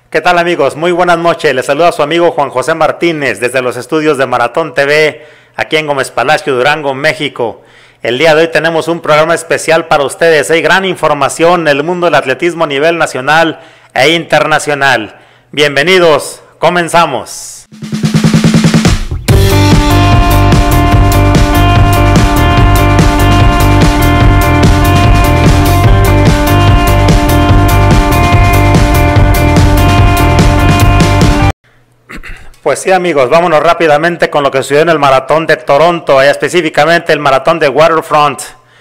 ¿Qué tal amigos? Muy buenas noches. Les saluda su amigo Juan José Martínez desde los estudios de Maratón TV aquí en Gómez Palacio, Durango, México. El día de hoy tenemos un programa especial para ustedes. Hay gran información en el mundo del atletismo a nivel nacional e internacional. Bienvenidos, comenzamos. Pues sí amigos, vámonos rápidamente con lo que sucedió en el maratón de Toronto, allá específicamente el maratón de Waterfront,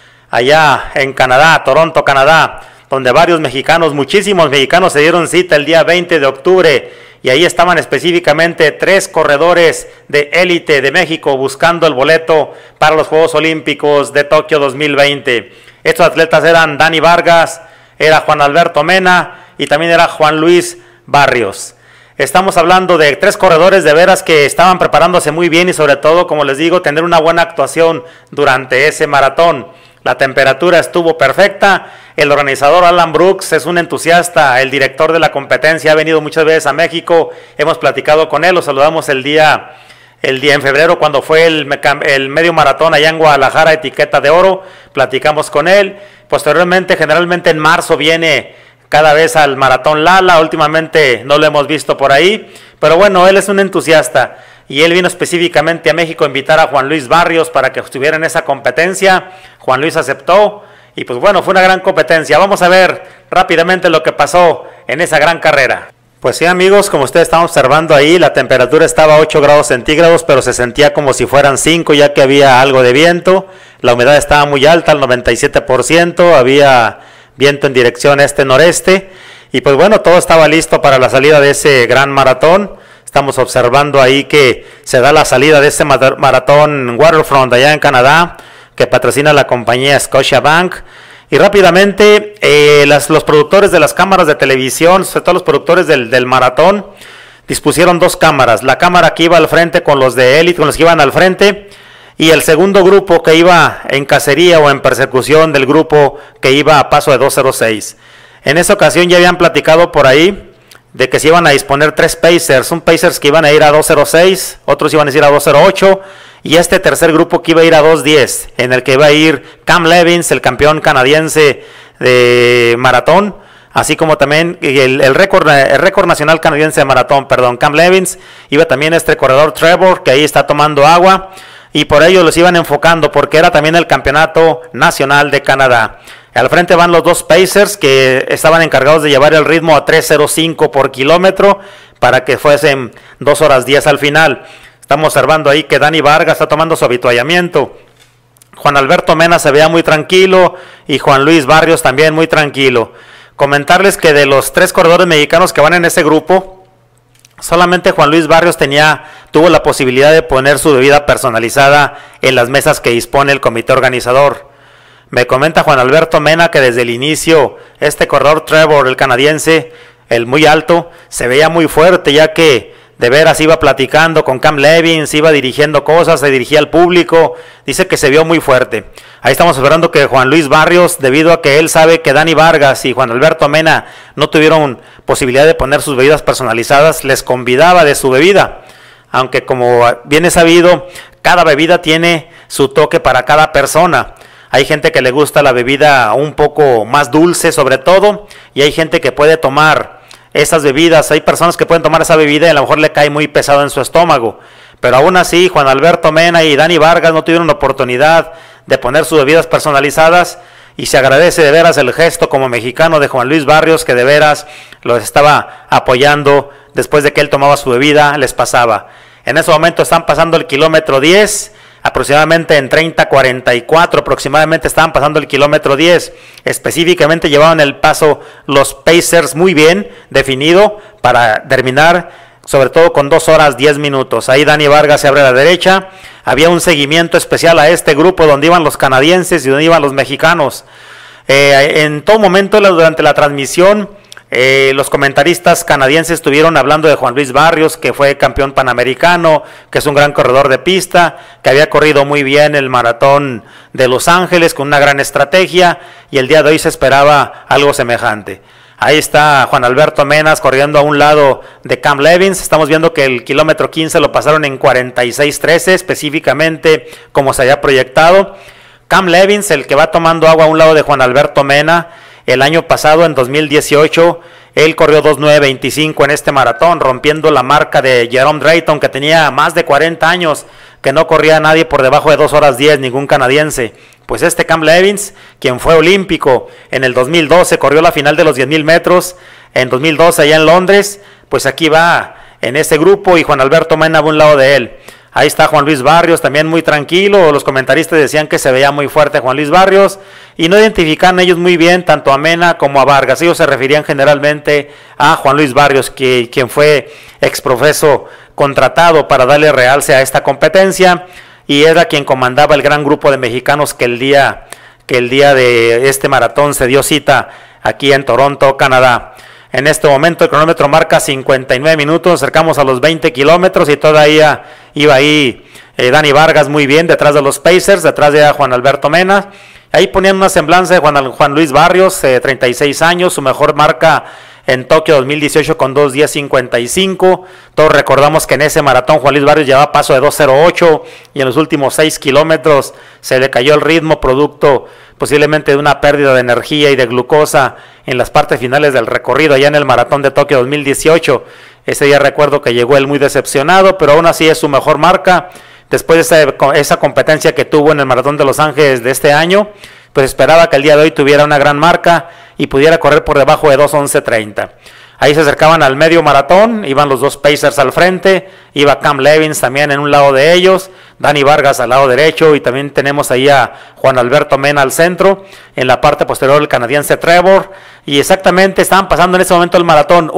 allá en Canadá, Toronto, Canadá, donde varios mexicanos, muchísimos mexicanos se dieron cita el día 20 de octubre y ahí estaban específicamente 3 corredores de élite de México buscando el boleto para los Juegos Olímpicos de Tokio 2020. Estos atletas eran Dani Vargas, era Juan Alberto Mena y también era Juan Luis Barrios. Estamos hablando de 3 corredores de veras que estaban preparándose muy bien y sobre todo, como les digo, tener una buena actuación durante ese maratón. La temperatura estuvo perfecta, el organizador Alan Brooks es un entusiasta, el director de la competencia ha venido muchas veces a México, hemos platicado con él, lo saludamos el día en febrero cuando fue el medio maratón allá en Guadalajara, etiqueta de oro, platicamos con él, posteriormente generalmente en marzo viene cada vez al maratón Lala, últimamente no lo hemos visto por ahí, pero bueno, él es un entusiasta y él vino específicamente a México a invitar a Juan Luis Barrios para que estuviera en esa competencia. Juan Luis aceptó y pues bueno, fue una gran competencia. Vamos a ver rápidamente lo que pasó en esa gran carrera. Pues sí amigos, como ustedes están observando ahí, la temperatura estaba a 8 grados centígrados, pero se sentía como si fueran 5 ya que había algo de viento, la humedad estaba muy alta, al 97%, había viento en dirección este-noreste y pues bueno, todo estaba listo para la salida de ese gran maratón. Estamos observando ahí que se da la salida de ese maratón Waterfront allá en Canadá que patrocina la compañía Scotiabank y rápidamente los productores de las cámaras de televisión, sobre todo los productores del maratón, dispusieron 2 cámaras, la cámara que iba al frente con los de élite, con los que iban al frente, y el segundo grupo que iba en cacería o en persecución del grupo que iba a paso de 2:06. En esa ocasión ya habían platicado por ahí de que se iban a disponer 3 pacers, un pacers que iban a ir a 2:06, otros iban a ir a 2:08 y este tercer grupo que iba a ir a 2:10, en el que iba a ir Cam Levins, el campeón canadiense de maratón, así como también el récord nacional canadiense de maratón, Cam Levins, iba también este corredor Trevor que ahí está tomando agua. Y por ello los iban enfocando porque era también el campeonato nacional de Canadá. Al frente van los 2 pacers que estaban encargados de llevar el ritmo a 3:05 por kilómetro para que fuesen 2:10 al final. Estamos observando ahí que Dani Vargas está tomando su habituallamiento. Juan Alberto Mena se veía muy tranquilo y Juan Luis Barrios también muy tranquilo. Comentarles que de los 3 corredores mexicanos que van en ese grupo, solamente Juan Luis Barrios tuvo la posibilidad de poner su bebida personalizada en las mesas que dispone el comité organizador. Me comenta Juan Alberto Mena que desde el inicio este corredor Trevor, el canadiense, el muy alto, se veía muy fuerte ya que de veras iba platicando con Cam Levins, iba dirigiendo cosas, se dirigía al público, dice que se vio muy fuerte. Ahí estamos esperando que Juan Luis Barrios, debido a que él sabe que Dani Vargas y Juan Alberto Mena no tuvieron posibilidad de poner sus bebidas personalizadas, les convidaba de su bebida. Aunque como bien es sabido, cada bebida tiene su toque para cada persona. Hay gente que le gusta la bebida un poco más dulce sobre todo, y hay gente que puede tomar esas bebidas, hay personas que pueden tomar esa bebida y a lo mejor le cae muy pesado en su estómago, pero aún así Juan Alberto Mena y Dani Vargas no tuvieron la oportunidad de poner sus bebidas personalizadas y se agradece de veras el gesto como mexicano de Juan Luis Barrios que de veras los estaba apoyando después de que él tomaba su bebida, les pasaba. En ese momento están pasando el kilómetro 10, aproximadamente en 30:44 aproximadamente estaban pasando el kilómetro 10, específicamente llevaban el paso los pacers muy bien definido para terminar sobre todo con 2:10. Ahí Dani Vargas se abre a la derecha, había un seguimiento especial a este grupo donde iban los canadienses y donde iban los mexicanos. En todo momento durante la transmisión los comentaristas canadienses estuvieron hablando de Juan Luis Barrios, que fue campeón panamericano, que es un gran corredor de pista, que había corrido muy bien el maratón de Los Ángeles con una gran estrategia y el día de hoy se esperaba algo semejante. Ahí está Juan Alberto Menas corriendo a un lado de Cam Levins. Estamos viendo que el kilómetro 15 lo pasaron en 46:13, específicamente como se había proyectado. Cam Levins, el que va tomando agua a un lado de Juan Alberto Mena, el año pasado, en 2018, él corrió 2:9:25 en este maratón, rompiendo la marca de Jerome Drayton, que tenía más de 40 años, que no corría nadie por debajo de 2 horas 10, ningún canadiense. Pues este Cam Levins, quien fue olímpico en el 2012, corrió la final de los 10,000 metros en 2012 allá en Londres, pues aquí va en ese grupo y Juan Alberto Mena va a un lado de él. Ahí está Juan Luis Barrios, también muy tranquilo. Los comentaristas decían que se veía muy fuerte Juan Luis Barrios y no identifican ellos muy bien tanto a Mena como a Vargas. Ellos se referían generalmente a Juan Luis Barrios, quien fue exprofeso contratado para darle realce a esta competencia y era quien comandaba el gran grupo de mexicanos que el día de este maratón se dio cita aquí en Toronto, Canadá. En este momento el cronómetro marca 59 minutos, acercamos a los 20 kilómetros y todavía iba ahí Dani Vargas muy bien detrás de los Pacers, detrás de Juan Alberto Mena. Ahí ponían una semblanza de Juan Luis Barrios, 36 años, su mejor marca en Tokio 2018 con 2:10:55. Todos recordamos que en ese maratón Juan Luis Barrios llevaba paso de 2:08 y en los últimos 6 kilómetros se le cayó el ritmo, producto posiblemente de una pérdida de energía y de glucosa en las partes finales del recorrido allá en el maratón de Tokio 2018. Ese día recuerdo que llegó él muy decepcionado, pero aún así es su mejor marca. Después de esa competencia que tuvo en el maratón de Los Ángeles de este año, pues esperaba que el día de hoy tuviera una gran marca y pudiera correr por debajo de 2:11:30. Ahí se acercaban al medio maratón, iban los dos Pacers al frente, iba Cam Levins también en un lado de ellos, Dani Vargas al lado derecho y también tenemos ahí a Juan Alberto Mena al centro, en la parte posterior el canadiense Trevor, y exactamente estaban pasando en ese momento el maratón,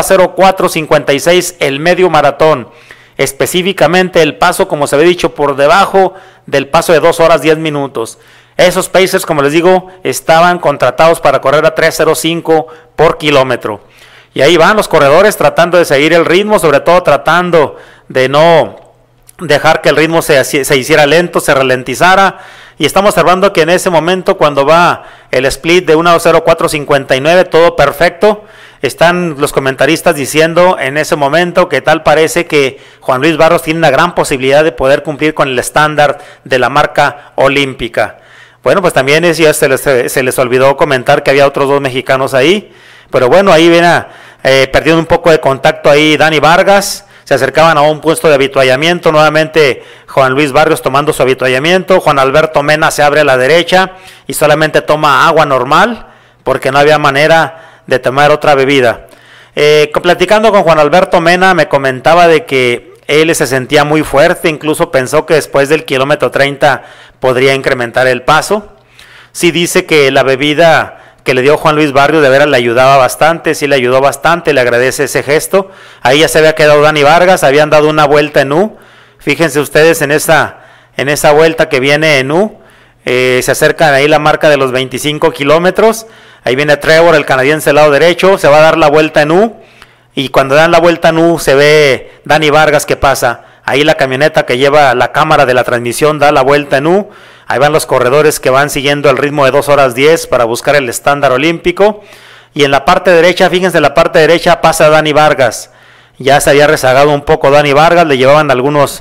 1:04:56 el medio maratón, específicamente el paso, como se había dicho, por debajo del paso de 2 horas 10 minutos. Esos Pacers, como les digo, estaban contratados para correr a 3:05 por kilómetro. Y ahí van los corredores tratando de seguir el ritmo, sobre todo tratando de no dejar que el ritmo se hiciera lento, se ralentizara. Y estamos observando que en ese momento, cuando va el split de 1:04:59, todo perfecto, están los comentaristas diciendo en ese momento que tal parece que Juan Luis Barrios tiene una gran posibilidad de poder cumplir con el estándar de la marca olímpica. Bueno, pues también se les olvidó comentar que había otros dos mexicanos ahí, pero bueno, ahí viene perdiendo un poco de contacto ahí Dani Vargas, se acercaban a un puesto de avituallamiento, nuevamente Juan Luis Barrios tomando su avituallamiento, Juan Alberto Mena se abre a la derecha y solamente toma agua normal, porque no había manera de tomar otra bebida. Platicando con Juan Alberto Mena me comentaba de que él se sentía muy fuerte, incluso pensó que después del kilómetro 30 podría incrementar el paso. Sí dice que la bebida que le dio Juan Luis Barrios de veras le ayudaba bastante, sí le ayudó bastante, le agradece ese gesto. Ahí ya se había quedado Dani Vargas, habían dado una vuelta en U. Fíjense ustedes en esa vuelta que viene en U, se acercan ahí la marca de los 25 kilómetros. Ahí viene Trevor, el canadiense, al lado derecho, se va a dar la vuelta en U. Y cuando dan la vuelta en U se ve Dani Vargas que pasa. Ahí la camioneta que lleva la cámara de la transmisión da la vuelta en U. Ahí van los corredores que van siguiendo el ritmo de 2 horas 10 para buscar el estándar olímpico. Y en la parte derecha, fíjense, en la parte derecha pasa Dani Vargas. Ya se había rezagado un poco Dani Vargas, le llevaban algunos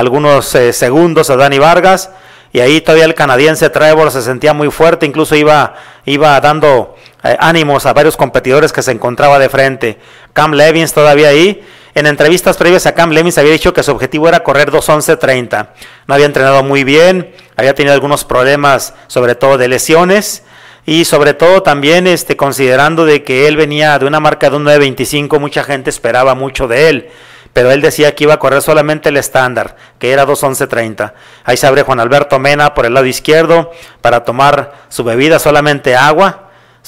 segundos a Dani Vargas. Y ahí todavía el canadiense Trevor se sentía muy fuerte, incluso iba dando ánimos a varios competidores que se encontraba de frente. Cam Levins todavía ahí. En entrevistas previas a Cam Levins había dicho que su objetivo era correr 2:11:30. No había entrenado muy bien, había tenido algunos problemas, sobre todo de lesiones, y sobre todo también considerando de que él venía de una marca de 1:9:25, mucha gente esperaba mucho de él, pero él decía que iba a correr solamente el estándar, que era 2:11:30. Ahí se abre Juan Alberto Mena por el lado izquierdo para tomar su bebida, solamente agua,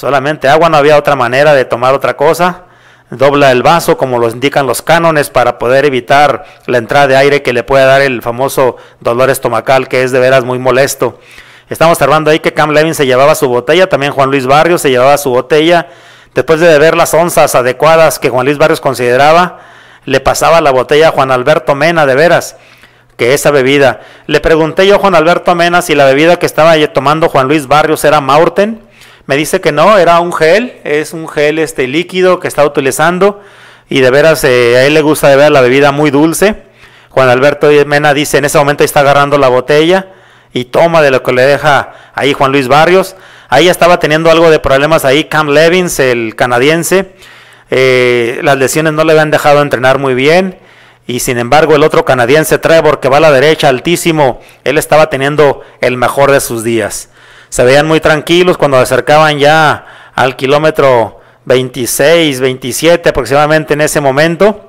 no había otra manera de tomar otra cosa. Dobla el vaso como lo indican los cánones para poder evitar la entrada de aire que le puede dar el famoso dolor estomacal, que es de veras muy molesto. Estamos observando ahí que Cam Levins se llevaba su botella, también Juan Luis Barrios se llevaba su botella. Después de beber las onzas adecuadas que Juan Luis Barrios consideraba, le pasaba la botella a Juan Alberto Mena, de veras, que esa bebida. Le pregunté yo a Juan Alberto Mena si la bebida que estaba tomando Juan Luis Barrios era Maurten. Me dice que no, era un gel, es un gel líquido que está utilizando y de veras a él le gusta de ver la bebida muy dulce. Juan Alberto Mena dice, en ese momento está agarrando la botella y toma de lo que le deja ahí Juan Luis Barrios. Ahí estaba teniendo algo de problemas ahí Cam Levins, el canadiense. Las lesiones no le habían dejado entrenar muy bien. Y sin embargo el otro canadiense, Trevor, que va a la derecha altísimo, él estaba teniendo el mejor de sus días. Se veían muy tranquilos cuando se acercaban ya al kilómetro 26, 27 aproximadamente en ese momento.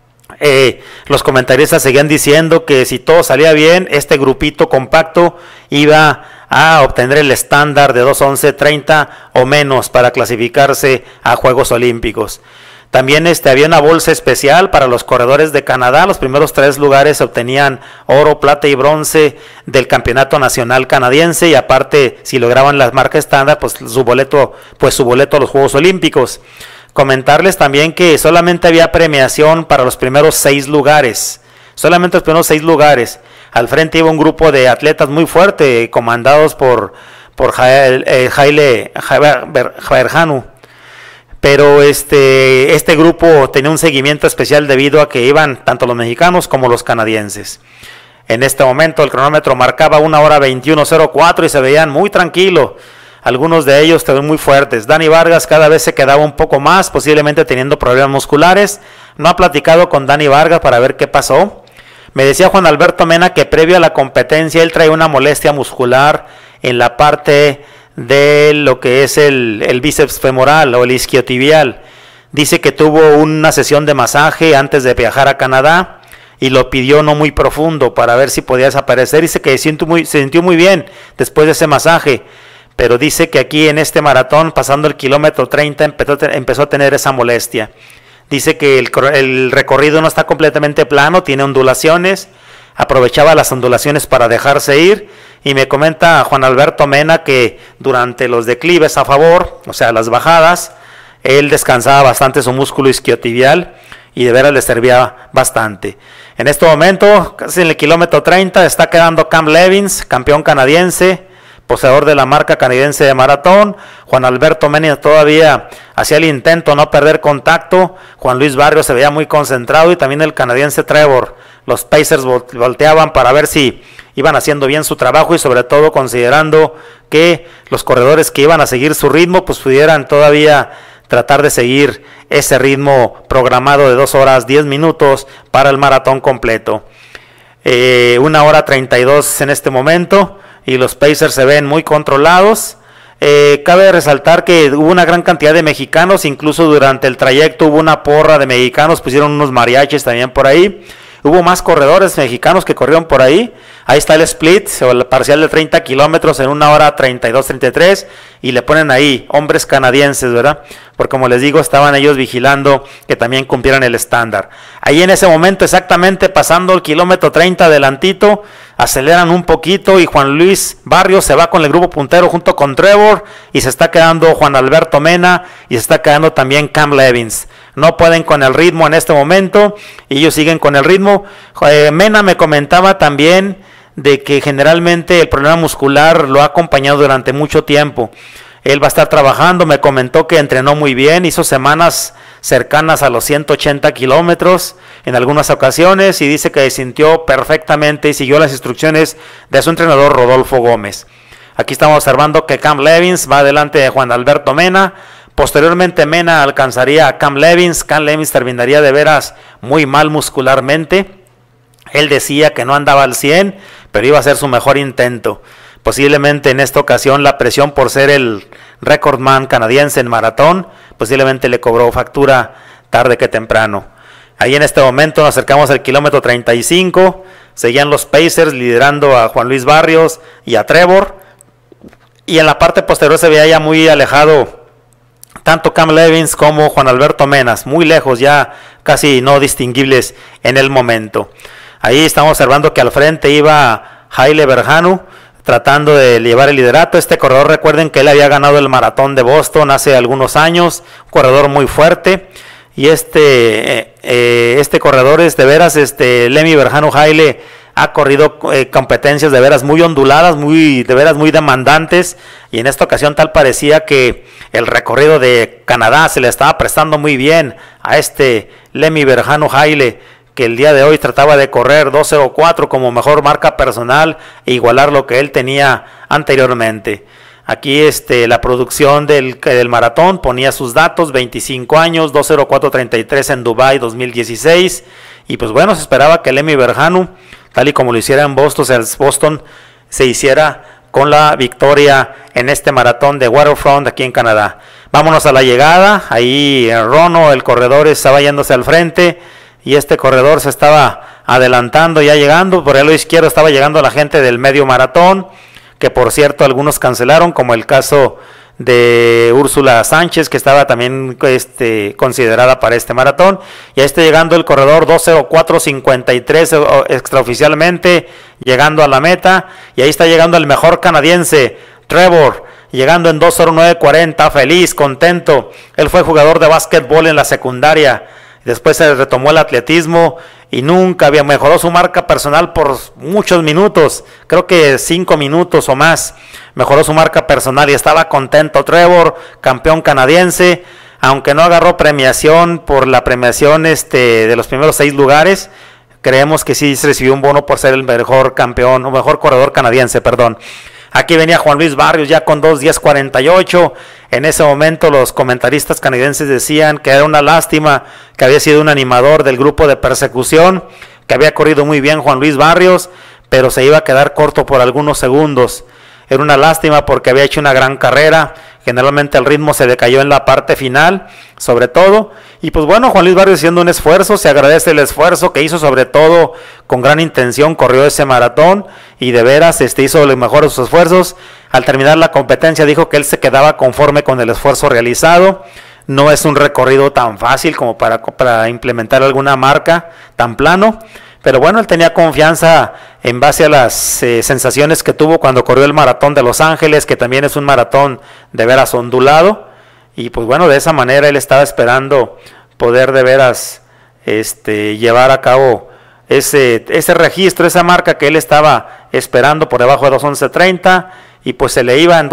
Los comentaristas seguían diciendo que si todo salía bien, este grupito compacto iba a obtener el estándar de 2:11:30 o menos para clasificarse a Juegos Olímpicos. También había una bolsa especial para los corredores de Canadá. Los primeros 3 lugares obtenían oro, plata y bronce del campeonato nacional canadiense, y aparte, si lograban la marca estándar, pues su boleto a los Juegos Olímpicos. Comentarles también que solamente había premiación para los primeros 6 lugares. Solamente los primeros 6 lugares. Al frente iba un grupo de atletas muy fuerte, comandados por Haile Berhanu. Pero este grupo tenía un seguimiento especial debido a que iban tanto los mexicanos como los canadienses. En este momento el cronómetro marcaba 1:21:04 y se veían muy tranquilos. Algunos de ellos estaban muy fuertes. Dani Vargas cada vez se quedaba un poco más, posiblemente teniendo problemas musculares. No ha platicado con Dani Vargas para ver qué pasó. Me decía Juan Alberto Mena que previo a la competencia él trae una molestia muscular en la parte de lo que es el bíceps femoral o el isquiotibial. Dice que tuvo una sesión de masaje antes de viajar a Canadá y lo pidió no muy profundo para ver si podía desaparecer. Dice que se sintió muy bien después de ese masaje, pero dice que aquí en este maratón, pasando el kilómetro 30, empezó a tener esa molestia. Dice que el recorrido no está completamente plano, tiene ondulaciones. Aprovechaba las ondulaciones para dejarse ir, y me comenta Juan Alberto Mena que durante los declives a favor, o sea las bajadas, él descansaba bastante su músculo isquiotibial y de veras le servía bastante. En este momento, casi en el kilómetro 30, está quedando Cam Levins, campeón canadiense, poseedor de la marca canadiense de maratón. Juan Alberto Mena todavía hacía el intento no perder contacto. Juan Luis Barrios se veía muy concentrado, y también el canadiense Trevor. Los Pacers volteaban para ver si iban haciendo bien su trabajo, y sobre todo considerando que los corredores que iban a seguir su ritmo pues pudieran todavía tratar de seguir ese ritmo programado de 2 horas 10 minutos para el maratón completo. 1:32 en este momento, y los Pacers se ven muy controlados. Cabe resaltar que hubo una gran cantidad de mexicanos, incluso durante el trayecto hubo una porra de mexicanos, pusieron unos mariachis también por ahí. Hubo más corredores mexicanos que corrieron por ahí. Ahí está el split o el parcial de 30 kilómetros en 1:32:33, y le ponen ahí hombres canadienses, ¿verdad? Porque como les digo, estaban ellos vigilando que también cumplieran el estándar. Ahí en ese momento, exactamente pasando el kilómetro 30 adelantito, aceleran un poquito y Juan Luis Barrios se va con el grupo puntero junto con Trevor, y se está quedando Juan Alberto Mena y se está quedando también Cam Levins. No pueden con el ritmo en este momento y ellos siguen con el ritmo. Mena me comentaba también de que generalmente el problema muscular lo ha acompañado durante mucho tiempo. Él va a estar trabajando, me comentó que entrenó muy bien, hizo semanas cercanas a los 180 kilómetros en algunas ocasiones, y dice que se sintió perfectamente y siguió las instrucciones de su entrenador Rodolfo Gómez. Aquí estamos observando que Cam Levins va delante de Juan Alberto Mena. Posteriormente Mena alcanzaría a Cam Levins. Cam Levins terminaría de veras muy mal muscularmente. Él decía que no andaba al 100, pero iba a ser su mejor intento. Posiblemente en esta ocasión la presión por ser el recordman canadiense en maratón posiblemente le cobró factura tarde que temprano. Ahí en este momento nos acercamos al kilómetro 35, seguían los Pacers liderando a Juan Luis Barrios y a Trevor, y en la parte posterior se veía ya muy alejado tanto Cam Levins como Juan Alberto Mena, muy lejos, ya casi no distinguibles en el momento. Ahí estamos observando que al frente iba Haile Berhanu, tratando de llevar el liderato. Este corredor, recuerden que él había ganado el maratón de Boston hace algunos años, un corredor muy fuerte, y este corredor es de veras, Lemi Berhanu Haile, ha corrido competencias de veras muy onduladas, de veras muy demandantes, y en esta ocasión tal parecía que el recorrido de Canadá se le estaba prestando muy bien a este Lemmy Berhanu Haile, que el día de hoy trataba de correr 2:04 como mejor marca personal e igualar lo que él tenía anteriormente. Aquí la producción del maratón ponía sus datos: 25 años, 2:04:33 en Dubai 2016, y pues bueno, se esperaba que Lemmy Berhanu, tal y como lo hiciera en Boston, se hiciera con la victoria en este maratón de Waterfront aquí en Canadá. Vámonos a la llegada. Ahí Rono, el corredor, estaba yéndose al frente, y este corredor se estaba adelantando, ya llegando. Por el lado izquierdo estaba llegando la gente del medio maratón, que por cierto algunos cancelaron, como el caso de Úrsula Sánchez, que estaba también considerada para este maratón. Y ahí está llegando el corredor 2:04:53 extraoficialmente, llegando a la meta. Y ahí está llegando el mejor canadiense, Trevor, llegando en 2:09:40, feliz, contento. Él fue jugador de básquetbol en la secundaria, después se retomó el atletismo y nunca había mejorado su marca personal por muchos minutos, creo que 5 minutos o más, mejoró su marca personal y estaba contento. Trevor, campeón canadiense, aunque no agarró premiación por la premiación de los primeros 6 lugares, creemos que sí recibió un bono por ser el mejor campeón, o mejor corredor canadiense, perdón. Aquí venía Juan Luis Barrios ya con 2:10:48. En ese momento los comentaristas canadienses decían que era una lástima que había sido un animador del grupo de persecución, que había corrido muy bien Juan Luis Barrios, pero se iba a quedar corto por algunos segundos. Era una lástima porque había hecho una gran carrera. Generalmente el ritmo se decayó en la parte final, sobre todo. Y pues bueno, Juan Luis Barrios haciendo un esfuerzo, se agradece el esfuerzo que hizo, sobre todo con gran intención, corrió ese maratón y de veras hizo lo mejor de sus esfuerzos. Al terminar la competencia dijo que él se quedaba conforme con el esfuerzo realizado. No es un recorrido tan fácil como para implementar alguna marca tan plano, pero bueno, él tenía confianza en base a las sensaciones que tuvo cuando corrió el maratón de Los Ángeles, que también es un maratón de veras ondulado, y pues bueno, de esa manera él estaba esperando poder de veras llevar a cabo ese registro, esa marca que él estaba esperando por debajo de 2:11:30, y pues se le iba en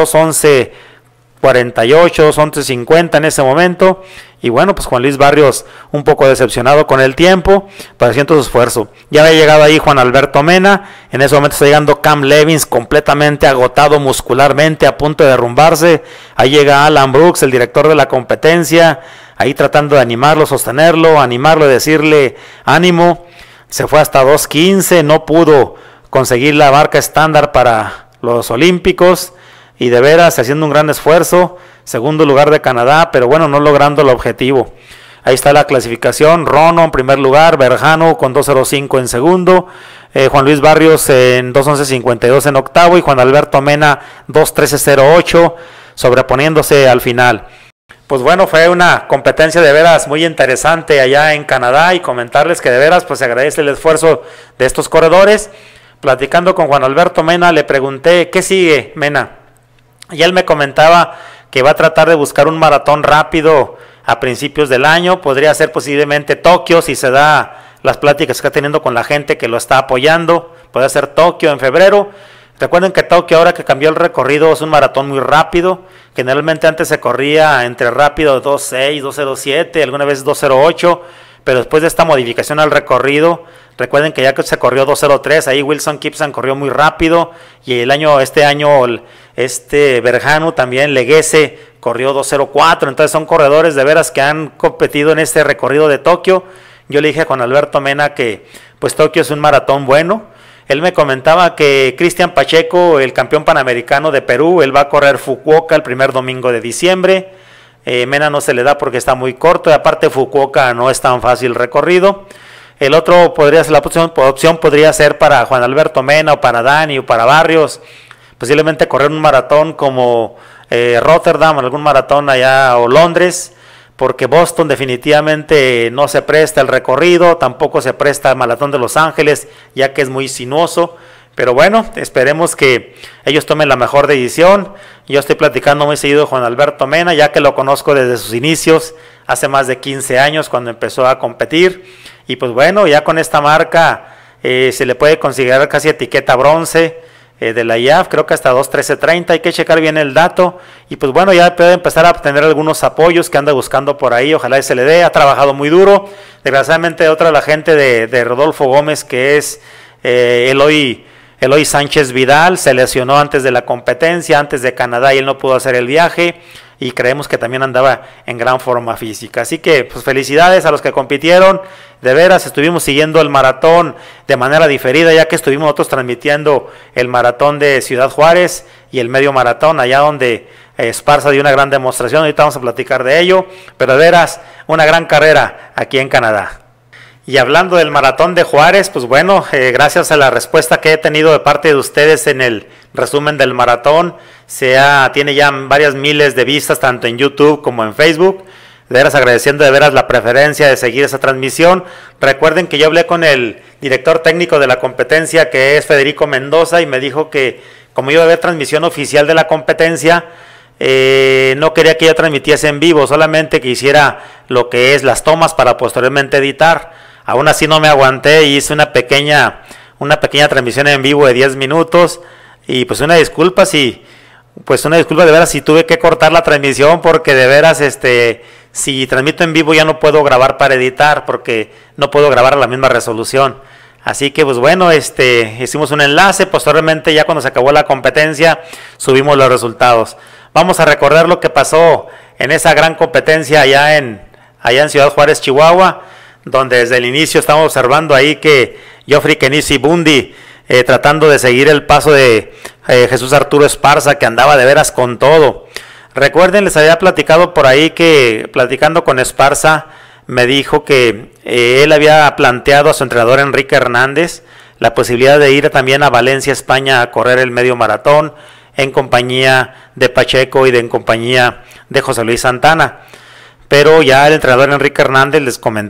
2:11:48, 2:11:50 en ese momento. Y bueno, pues Juan Luis Barrios un poco decepcionado con el tiempo, pero haciendo su esfuerzo. Ya había llegado ahí Juan Alberto Mena, en ese momento está llegando Cam Levins completamente agotado muscularmente, a punto de derrumbarse. Ahí llega Alan Brooks, el director de la competencia, ahí tratando de animarlo, sostenerlo, animarlo y decirle ánimo. Se fue hasta 2:15, no pudo conseguir la marca estándar para los olímpicos, y de veras haciendo un gran esfuerzo. Segundo lugar de Canadá, pero bueno, no logrando el objetivo. Ahí está la clasificación: Rono en primer lugar, Berhanu con 2:05 en segundo, Juan Luis Barrios en 2:11:52 en octavo, y Juan Alberto Mena 2:13:08, sobreponiéndose al final. Pues bueno, fue una competencia de veras muy interesante allá en Canadá, y comentarles que de veras pues se agradece el esfuerzo de estos corredores. Platicando con Juan Alberto Mena, le pregunté: ¿qué sigue, Mena? Y él me comentaba que va a tratar de buscar un maratón rápido a principios del año. Podría ser posiblemente Tokio, si se da las pláticas que está teniendo con la gente que lo está apoyando. Puede ser Tokio en febrero. Recuerden que Tokio, ahora que cambió el recorrido, es un maratón muy rápido. Generalmente antes se corría entre rápido 2:06, 2:07, alguna vez 2:08, pero después de esta modificación al recorrido, recuerden que ya que se corrió 2:03, ahí Wilson Kipson corrió muy rápido, y este año Berhanu también, Leguese, corrió 2:04. Entonces son corredores de veras que han competido en este recorrido de Tokio. Yo le dije a Juan Alberto Mena que pues Tokio es un maratón bueno. Él me comentaba que Cristian Pacheco, el campeón panamericano de Perú, él va a correr Fukuoka el primer domingo de diciembre. Mena no se le da porque está muy corto, y aparte Fukuoka no es tan fácil recorrido. El otro podría ser, la opción podría ser para Juan Alberto Mena, o para Dani, o para Barrios, posiblemente correr un maratón como Rotterdam, algún maratón allá, o Londres, porque Boston definitivamente no se presta el recorrido, tampoco se presta el maratón de Los Ángeles, ya que es muy sinuoso. Pero bueno, esperemos que ellos tomen la mejor decisión. Yo estoy platicando muy seguido con Juan Alberto Mena, ya que lo conozco desde sus inicios, hace más de 15 años, cuando empezó a competir. Y pues bueno, ya con esta marca se le puede considerar casi etiqueta bronce de la IAF, creo que hasta 2.13.30, hay que checar bien el dato, y pues bueno, ya puede empezar a obtener algunos apoyos que anda buscando por ahí, ojalá se le dé, ha trabajado muy duro. Desgraciadamente otra de la gente de Rodolfo Gómez, que es Eloy Sánchez Vidal, se lesionó antes de la competencia, antes de Canadá, y él no pudo hacer el viaje, y creemos que también andaba en gran forma física. Así que pues felicidades a los que compitieron. De veras estuvimos siguiendo el maratón de manera diferida, ya que estuvimos nosotros transmitiendo el maratón de Ciudad Juárez y el medio maratón allá donde Esparza dio una gran demostración. Ahorita vamos a platicar de ello, pero de veras una gran carrera aquí en Canadá. Y hablando del maratón de Juárez, pues bueno, gracias a la respuesta que he tenido de parte de ustedes en el resumen del maratón, tiene ya varias miles de vistas tanto en YouTube como en Facebook. De veras agradeciendo de veras la preferencia de seguir esa transmisión. Recuerden que yo hablé con el director técnico de la competencia, que es Federico Mendoza, y me dijo que como iba a haber transmisión oficial de la competencia, no quería que yo transmitiese en vivo, solamente que hiciera lo que es las tomas para posteriormente editar. Aún así no me aguanté y hice una pequeña transmisión en vivo de 10 minutos, y pues una disculpa de veras si tuve que cortar la transmisión, porque de veras si transmito en vivo ya no puedo grabar para editar, porque no puedo grabar a la misma resolución. Así que pues bueno, hicimos un enlace, posteriormente ya cuando se acabó la competencia subimos los resultados. Vamos a recordar lo que pasó en esa gran competencia allá en Ciudad Juárez, Chihuahua, donde desde el inicio estamos observando ahí que Geoffrey Kenisi Bundy, tratando de seguir el paso de Jesús Arturo Esparza, que andaba de veras con todo. Recuerden, les había platicado por ahí que, platicando con Esparza, me dijo que él había planteado a su entrenador Enrique Hernández la posibilidad de ir también a Valencia, España, a correr el medio maratón en compañía de Pacheco y en compañía de José Luis Santana. Pero ya el entrenador Enrique Hernández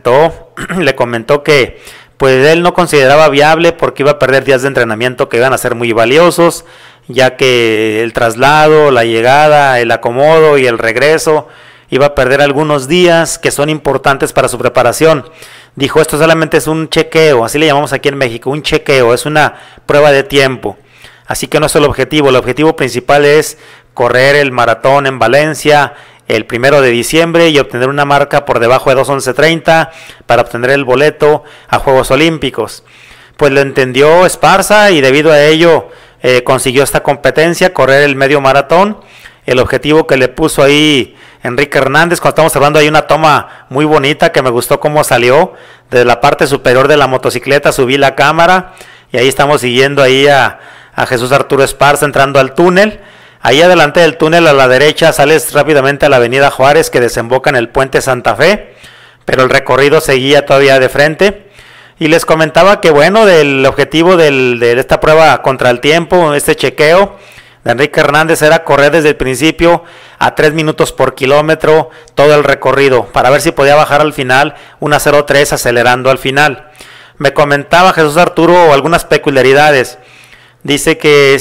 le comentó que pues él no consideraba viable, porque iba a perder días de entrenamiento que iban a ser muy valiosos, ya que el traslado, la llegada, el acomodo y el regreso iba a perder algunos días que son importantes para su preparación. Dijo, esto solamente es un chequeo, así le llamamos aquí en México, un chequeo, es una prueba de tiempo. Así que no es el objetivo principal es correr el maratón en Valencia el 1 de diciembre y obtener una marca por debajo de 2:11:30 para obtener el boleto a Juegos Olímpicos. Pues lo entendió Esparza y debido a ello consiguió esta competencia, correr el medio maratón. El objetivo que le puso ahí Enrique Hernández, cuando estamos hablando, hay una toma muy bonita que me gustó cómo salió. Desde la parte superior de la motocicleta subí la cámara y ahí estamos siguiendo ahí a Jesús Arturo Esparza entrando al túnel. Ahí adelante del túnel a la derecha sales rápidamente a la avenida Juárez, que desemboca en el puente Santa Fe, pero el recorrido seguía todavía de frente. Y les comentaba que bueno, del objetivo de esta prueba contra el tiempo, este chequeo de Enrique Hernández, era correr desde el principio a 3 minutos por kilómetro todo el recorrido, para ver si podía bajar al final una 0.3 acelerando al final. Me comentaba Jesús Arturo algunas peculiaridades. Dice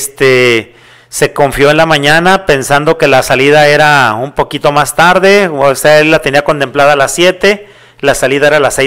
que se confió en la mañana pensando que la salida era un poquito más tarde, o sea, él la tenía contemplada a las 7, la salida era a las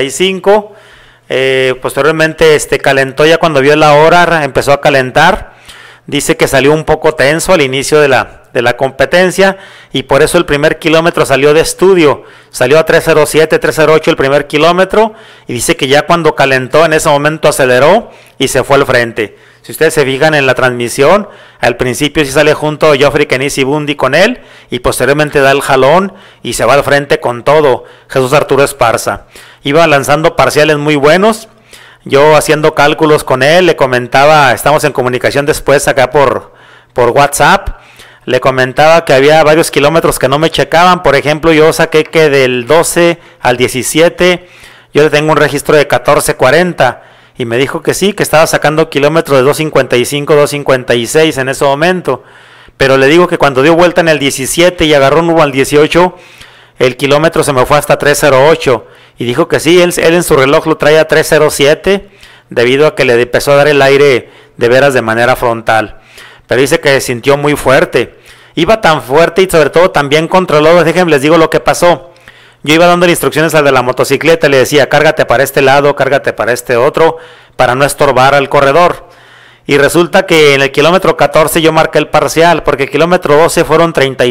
6:45. Posteriormente calentó, ya cuando vio la hora empezó a calentar. Dice que salió un poco tenso al inicio de la competencia, y por eso el primer kilómetro salió de estudio, salió a 3:07, 3:08 el primer kilómetro, y dice que ya cuando calentó en ese momento aceleró y se fue al frente. Si ustedes se fijan en la transmisión, al principio sí sale junto a Geoffrey Kenisi Bundy con él, y posteriormente da el jalón y se va al frente con todo Jesús Arturo Esparza. Iba lanzando parciales muy buenos. Yo haciendo cálculos con él, le comentaba, estamos en comunicación después acá por WhatsApp, le comentaba que había varios kilómetros que no me checaban. Por ejemplo, yo saqué que del 12 al 17, yo le tengo un registro de 14:40, y me dijo que sí, que estaba sacando kilómetros de 2:55, 2:56 en ese momento. Pero le digo que cuando dio vuelta en el 17 y agarró rumbo al 18, el kilómetro se me fue hasta 3:08. Y dijo que sí, él en su reloj lo trae a 3:07, debido a que le empezó a dar el aire de veras de manera frontal. Pero dice que se sintió muy fuerte. Iba tan fuerte y sobre todo tan bien controlado. Déjenme les digo lo que pasó. yo iba dando instrucciones al de la motocicleta, le decía, cárgate para este lado, cárgate para este otro, para no estorbar al corredor. Y resulta que en el kilómetro 14 yo marqué el parcial, porque el kilómetro 12 fueron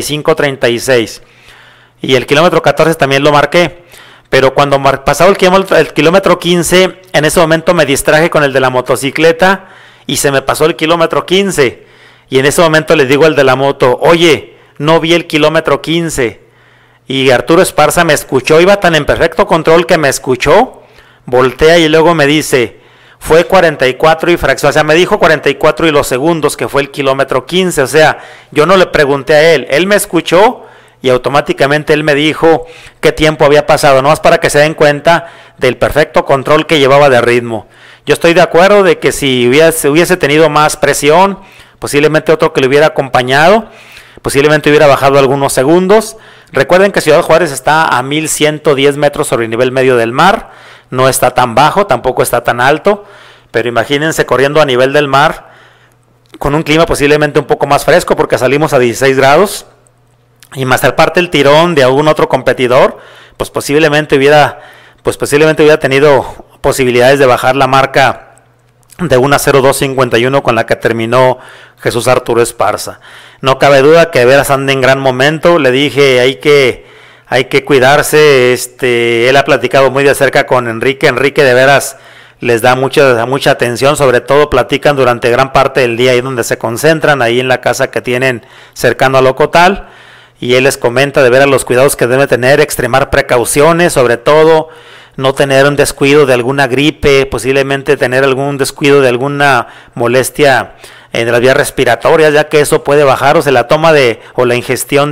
35-36. Y el kilómetro 14 también lo marqué. Pero cuando pasaba el kilómetro 15, en ese momento me distraje con el de la motocicleta y se me pasó el kilómetro 15. Y en ese momento le digo al de la moto, oye, no vi el kilómetro 15. Y Arturo Esparza me escuchó, iba tan en perfecto control que me escuchó, voltea y luego me dice, fue 44 y fracción, o sea, me dijo 44 y los segundos, que fue el kilómetro 15, o sea, yo no le pregunté a él me escuchó y automáticamente él me dijo qué tiempo había pasado, nomás para que se den cuenta del perfecto control que llevaba de ritmo. Yo estoy de acuerdo de que si hubiese tenido más presión, posiblemente otro que le hubiera acompañado, posiblemente hubiera bajado algunos segundos. Recuerden que Ciudad Juárez está a 1110 metros sobre el nivel medio del mar, no está tan bajo, tampoco está tan alto, pero imagínense corriendo a nivel del mar, con un clima posiblemente un poco más fresco, porque salimos a 16 grados, y más aparte el tirón de algún otro competidor, pues posiblemente hubiera tenido posibilidades de bajar la marca de una 0251 con la que terminó Jesús Arturo Esparza. No cabe duda que de veras anda en gran momento. Le dije, hay que cuidarse. Él ha platicado muy de cerca con Enrique de veras les da mucha atención, sobre todo platican durante gran parte del día ahí donde se concentran, ahí en la casa que tienen cercano al Ocotal, y él les comenta de veras los cuidados que debe tener, extremar precauciones, sobre todo no tener un descuido de alguna gripe, posiblemente tener algún descuido de alguna molestia en las vías respiratorias, ya que eso puede bajar, o se la toma o la ingestión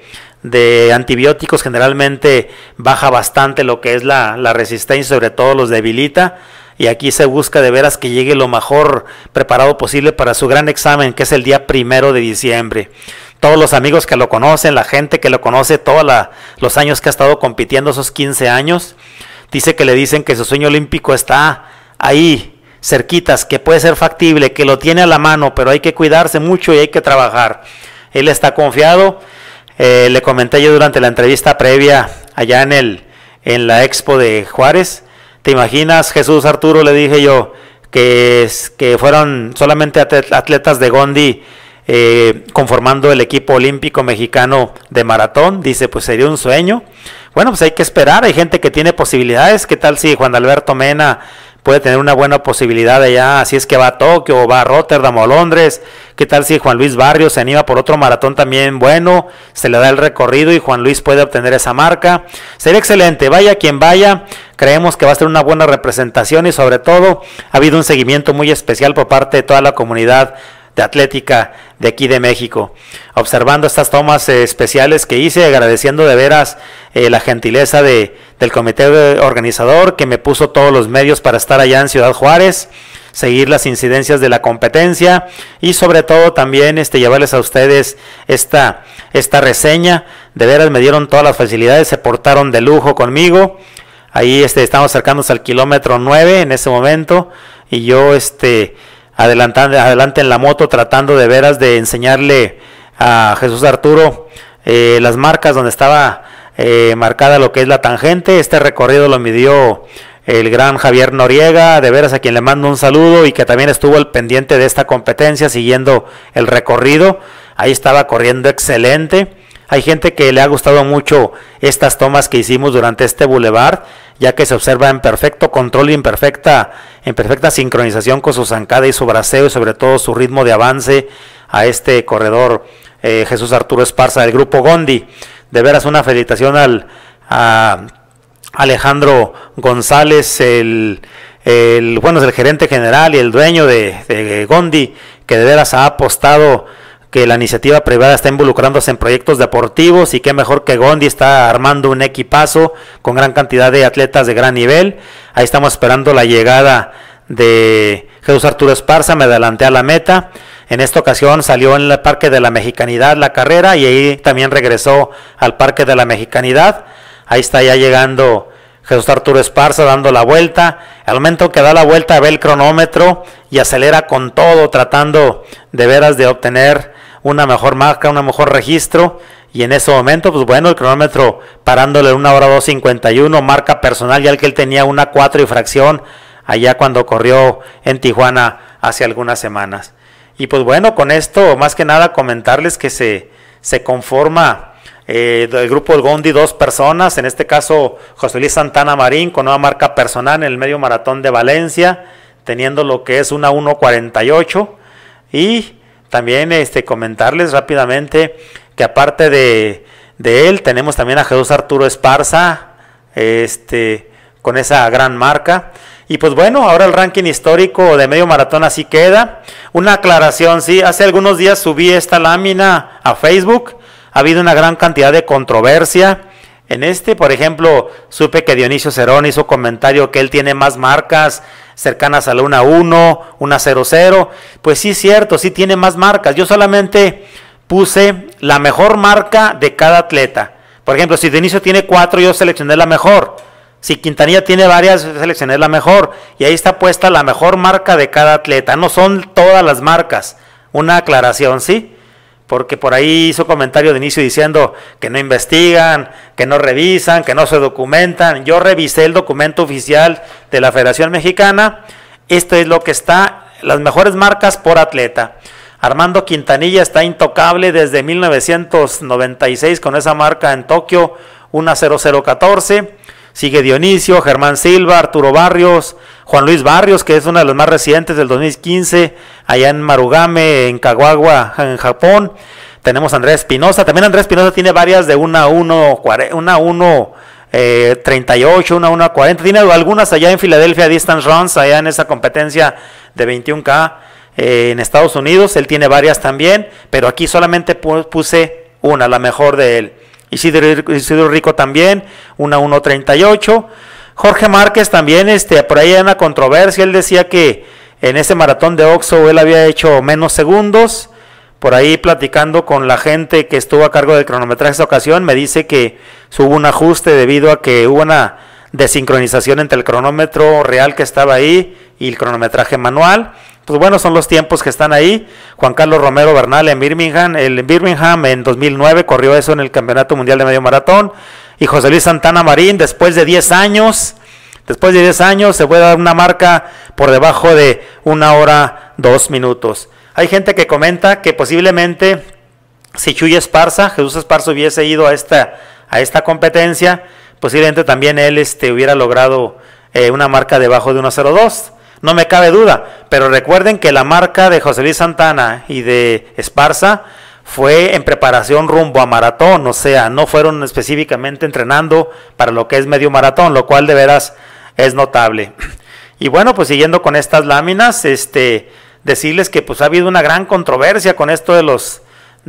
de antibióticos generalmente baja bastante lo que es la resistencia, sobre todo los debilita, y aquí se busca de veras que llegue lo mejor preparado posible para su gran examen, que es el día 1 de diciembre. Todos los amigos que lo conocen, la gente que lo conoce, todos los años que ha estado compitiendo, esos 15 años, dice que le dicen que su sueño olímpico está ahí, cerquitas, que puede ser factible, que lo tiene a la mano, pero hay que cuidarse mucho y hay que trabajar. Él está confiado. Le comenté yo durante la entrevista previa allá en la Expo de Juárez. ¿Te imaginas, Jesús Arturo? Le dije yo que fueron solamente atletas de Gondi conformando el equipo olímpico mexicano de maratón. Dice, pues sería un sueño. Bueno, pues hay que esperar, hay gente que tiene posibilidades. ¿Qué tal si Juan Alberto Mena puede tener una buena posibilidad allá, si es que va a Tokio o va a Rotterdam o a Londres? ¿Qué tal si Juan Luis Barrios se anima por otro maratón también bueno, se le da el recorrido y Juan Luis puede obtener esa marca? Sería excelente, vaya quien vaya, creemos que va a ser una buena representación y sobre todo ha habido un seguimiento muy especial por parte de toda la comunidad de atlética de aquí de México, observando estas tomas especiales que hice, agradeciendo de veras la gentileza del comité organizador que me puso todos los medios para estar allá en Ciudad Juárez, seguir las incidencias de la competencia y sobre todo también llevarles a ustedes esta reseña. De veras me dieron todas las facilidades, se portaron de lujo conmigo. Ahí estamos acercándonos al kilómetro 9 en ese momento y yo adelante en la moto tratando de veras de enseñarle a Jesús Arturo las marcas donde estaba marcada lo que es la tangente. Este recorrido lo midió el gran Javier Noriega, de veras a quien le mando un saludo y que también estuvo al pendiente de esta competencia siguiendo el recorrido. Ahí estaba corriendo excelente. Hay gente que le ha gustado mucho estas tomas que hicimos durante este bulevar, ya que se observa en perfecto control y en perfecta sincronización con su zancada y su braceo y sobre todo su ritmo de avance a este corredor Jesús Arturo Esparza del grupo Gondi. De veras una felicitación a Alejandro González, el gerente general y el dueño de Gondi, que de veras ha apostado que la iniciativa privada está involucrándose en proyectos deportivos y qué mejor que Gondi está armando un equipazo con gran cantidad de atletas de gran nivel. Ahí estamos esperando la llegada de Jesús Arturo Esparza, me adelanté a la meta. En esta ocasión salió en el Parque de la Mexicanidad la carrera y ahí también regresó al Parque de la Mexicanidad. Ahí está ya llegando Jesús Arturo Esparza dando la vuelta. Al momento que da la vuelta ve el cronómetro y acelera con todo, tratando de veras de obtener una mejor marca, un mejor registro. y en ese momento, pues bueno, el cronómetro parándole en 1 hora 2:51, marca personal, ya el que él tenía 1:04 y fracción, allá cuando corrió en Tijuana hace algunas semanas. Y pues bueno, con esto, más que nada, comentarles que se conforma del grupo del Gondi 2 personas, en este caso José Luis Santana Marín con nueva marca personal en el medio maratón de Valencia, teniendo lo que es una 1:48, y también comentarles rápidamente que aparte de él tenemos también a Jesús Arturo Esparza con esa gran marca. Y pues bueno, ahora el ranking histórico de medio maratón así queda. Una aclaración, sí, hace algunos días subí esta lámina a Facebook. Ha habido una gran cantidad de controversia en por ejemplo, supe que Dionisio Cerón hizo comentario que él tiene más marcas cercanas a la 1:1, 1:00. Pues sí, es cierto, sí tiene más marcas. Yo solamente puse la mejor marca de cada atleta. Por ejemplo, si Dionisio tiene 4, yo seleccioné la mejor. Si Quintanilla tiene varias, yo seleccioné la mejor. Y ahí está puesta la mejor marca de cada atleta. No son todas las marcas. Una aclaración, ¿sí? Porque por ahí hizo comentario de inicio diciendo que no investigan, que no revisan, que no se documentan. Yo revisé el documento oficial de la Federación Mexicana. Esto es lo que está, las mejores marcas por atleta. Armando Quintanilla está intocable desde 1996 con esa marca en Tokio, 1:0014. Sigue Dionisio, Germán Silva, Arturo Barrios, Juan Luis Barrios, que es uno de los más recientes del 2015, allá en Marugame, en Kagawa, en Japón. Tenemos a Andrés Espinosa. También Andrés Espinosa tiene varias de 1:38, 1:40. Tiene algunas allá en Filadelfia Distance Runs, allá en esa competencia de 21K en Estados Unidos. Él tiene varias también, pero aquí solamente puse una, la mejor de él. Isidro Rico también, 1:38. Jorge Márquez también, por ahí hay una controversia. Él decía que en ese maratón de Oxo él había hecho menos segundos. Por ahí platicando con la gente que estuvo a cargo del cronometraje esa ocasión, me dice que hubo un ajuste debido a que hubo una desincronización entre el cronómetro real que estaba ahí y el cronometraje manual. Pues bueno, son los tiempos que están ahí. Juan Carlos Romero Bernal en Birmingham en 2009 corrió eso en el Campeonato Mundial de Medio Maratón. Y José Luis Santana Marín, después de 10 años, se puede dar una marca por debajo de 1 hora 2 minutos. Hay gente que comenta que posiblemente si Jesús Esparza hubiese ido a esta competencia, posiblemente también él hubiera logrado una marca debajo de 1:02. No me cabe duda, pero recuerden que la marca de José Luis Santana y de Esparza fue en preparación rumbo a maratón, o sea, no fueron específicamente entrenando para lo que es medio maratón, lo cual de veras es notable. Y bueno, pues siguiendo con estas láminas, decirles que pues ha habido una gran controversia con esto de los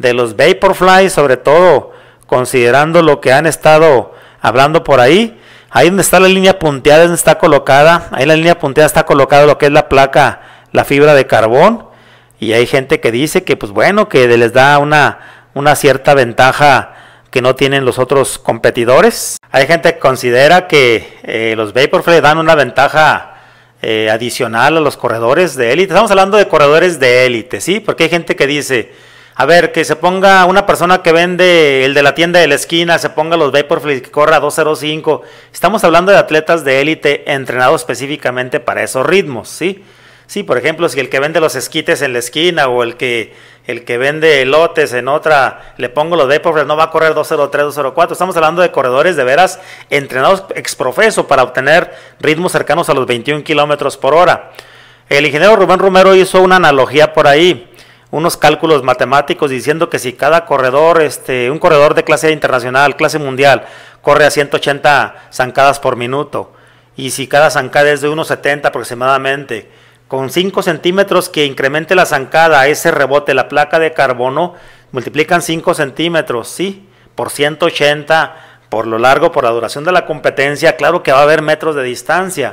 Vaporfly, sobre todo considerando lo que han estado hablando por ahí. Ahí donde está la línea punteada, donde está colocada, ahí en la línea punteada está colocada lo que es la placa, la fibra de carbón, y hay gente que dice que pues bueno, que les da una cierta ventaja que no tienen los otros competidores. Hay gente que considera que los Vaporfly dan una ventaja adicional a los corredores de élite. Estamos hablando de corredores de élite, ¿sí? Porque hay gente que dice, a ver, que se ponga una persona que vende el de la tienda de la esquina, se ponga los Vaporfly que corra 2:05. Estamos hablando de atletas de élite entrenados específicamente para esos ritmos, ¿sí? Sí, por ejemplo, si el que vende los esquites en la esquina o el que vende elotes en otra, le pongo los Vaporfly, no va a correr 2:03, 2:04. Estamos hablando de corredores de veras entrenados exprofeso para obtener ritmos cercanos a los 21 kilómetros por hora. El ingeniero Rubén Romero hizo una analogía por ahí, unos cálculos matemáticos diciendo que si cada corredor, un corredor de clase internacional, clase mundial, corre a 180 zancadas por minuto, y si cada zancada es de 1:70 aproximadamente, con 5 centímetros que incremente la zancada a ese rebote, la placa de carbono, multiplican 5 centímetros, ¿sí? Por 180, por lo largo, por la duración de la competencia, claro que va a haber metros de distancia.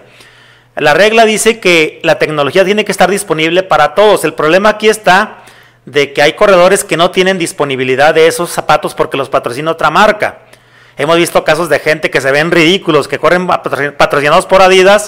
La regla dice que la tecnología tiene que estar disponible para todos. El problema aquí está de que hay corredores que no tienen disponibilidad de esos zapatos porque los patrocina otra marca. Hemos visto casos de gente que se ven ridículos, que corren patrocinados por Adidas,